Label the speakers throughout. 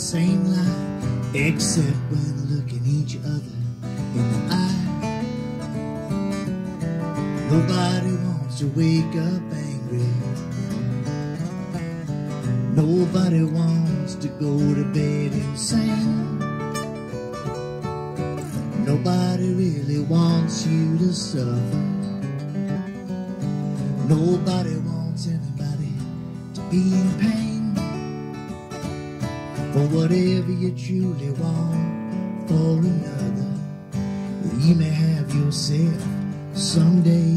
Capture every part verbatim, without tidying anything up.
Speaker 1: same life, except when looking each other in the eye. Nobody wants to wake up angry. Nobody wants to go to bed insane. Nobody really wants you to suffer. Nobody wants anybody to be in pain. For whatever you truly want for another, you may have yourself someday.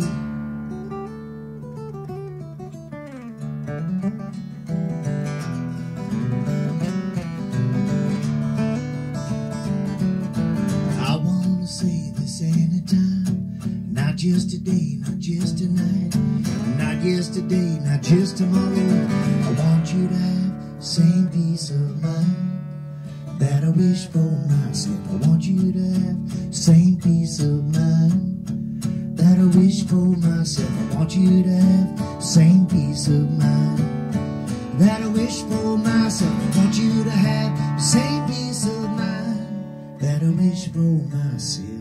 Speaker 1: I wanna say this anytime, not just today, not just tonight, not yesterday, not just tomorrow. I want you to have the same peace of mind that I wish for myself. I want you to have the same peace of mind that I wish for myself. I want you to have the same peace of mind that I wish for myself. I want you to have the same peace of mind that I wish for myself.